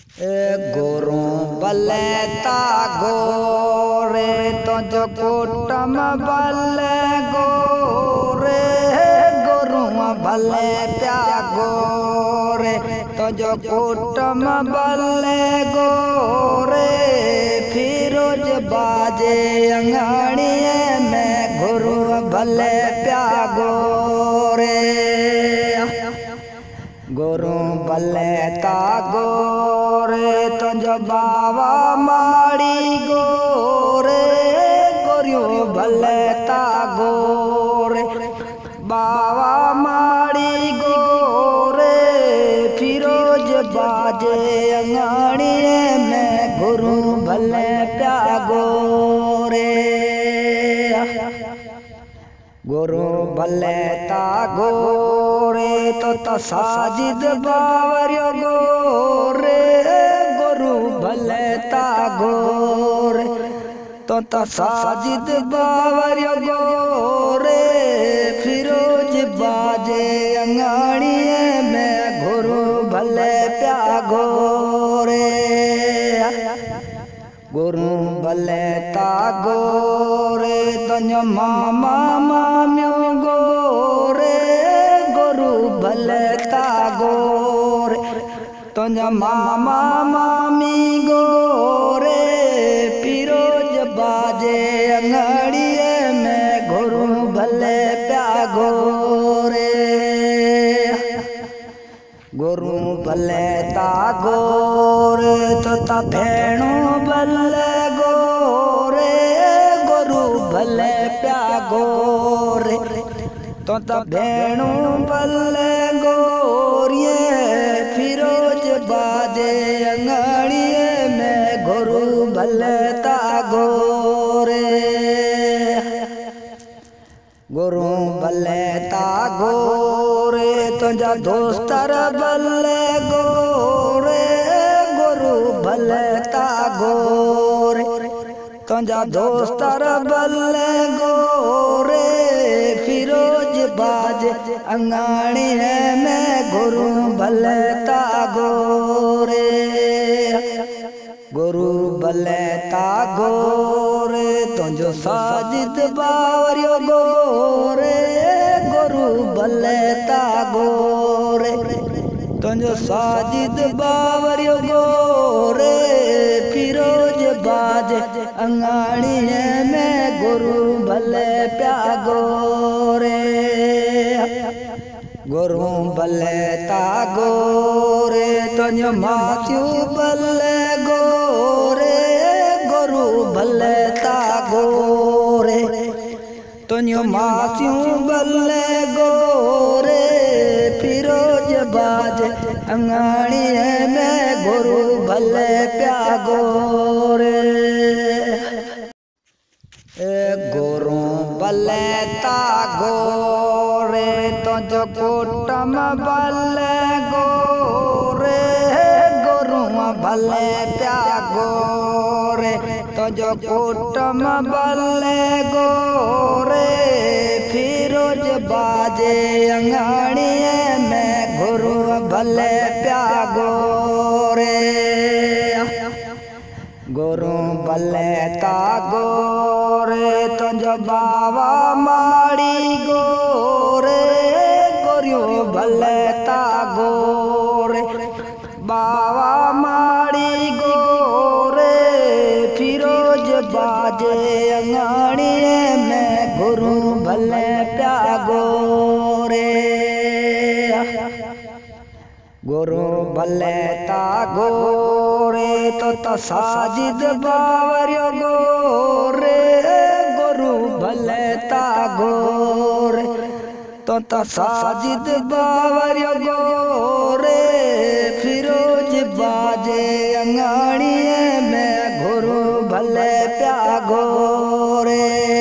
गोरू बलता गोरे तो जो कुटम बल गोरे गोरू भले प्या गोरे तो जो कुटम बल गोरे फिरोज बाजे अंगड़िए में गुरु भले प्या गोरे गुरु बलता गोरे तुझो बाबा माड़ी गोरे गोरियो बलता गोरे बाबा माड़ी गोरे फिरोज बाजे अंगड़िए में गुरु भले प्या गोरे गुरु बलता गोरे तो साजिद बावरियो गोरे गुरु बलता गोरे तो साजिद बावरियो गोरे फिरोज बाजे अंगड़िए में गुरु भले प्या गोरे गुरु बलता गोरे तुझो मामा माम्यो गोरे गुरु बलता गोरे तुझो मामा मामी गोरे फिरोज बाजे अंगड़िए में गुरु भले प्या गोरे गुरु बलता गोरे तो भेणु बल गोरे गुरु भले प्या गोरे तो भेणु बल गोरिए फिरोज बाजे अंगड़िए में गुरु बलता गोरे गुरु बलता गोरे तुझा दोस्तर बल गोरे गुरु बलता गोरे तुझा दोस्तर बल गोरे फिरोज बाज अंगड़िए में गुरु बलता गोरे गुरु बलता गोरे तुझो साजिद बावरियो गोरे गुरु बलता गोरे तुझो साजिद बावरियो गोरे फिरोज बाज अंगड़िए में गुरु भले प्या गोरे गुरु बलता गोरे तुझो माथियो बल गोरे गुरु बलता गोरे तुझो माथियो बल गोरे फिरोज बाज अंगड़िए में गुरु भले प्या गोरे गुरु बलता गोरे तुझो कुटम बल गोरे गुरु भले प्या गोरे तुझो कुटम बल गोरे फिरोज बाजे अंगड़िए में गुरु भले प्या गोरे गुरु बलता गोरे तुझो बाबा माड़ी गोरे गोरियो बलता गोरे बाबा माड़ी गोरे फिरोज बाजे अंगड़िए में गुरु भले प्या गोरे गुरु बलता गोरे तो साजिद बावरियो गोरे गुरु बलता गोरे तो साजिद बावरियो गोरे फिरोज बाजे अंगड़िए में गुरु भले प्या गोरे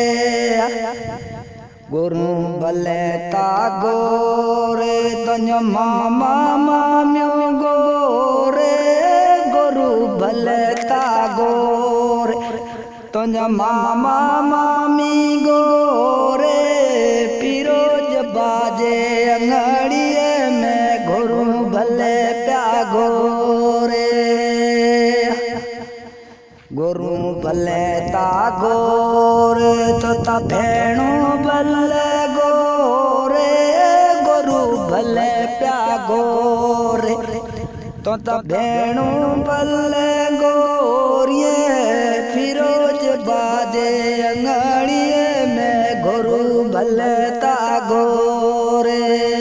गुरु बलता गोरे तुझो मामा माम्यो गोरे गुरु बलता गोरे तुझो मामा मामी गोरे फिरोज बाजे अंगड़िए में गुरु भले प्या गोरे। भले ता गोरे तो ता भेणो भले गोरे गुरु भले प्या गोरे तो ता भेणो भले गोरिए फिरोज बाजे अंगड़िए में गुरु भले ता गोरे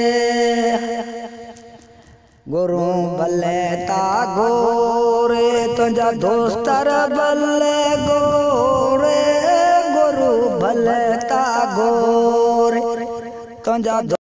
गुरु भले ता गोरे तुझा दोस्तर भले गोरे गुरु भले ता गोरे तुझा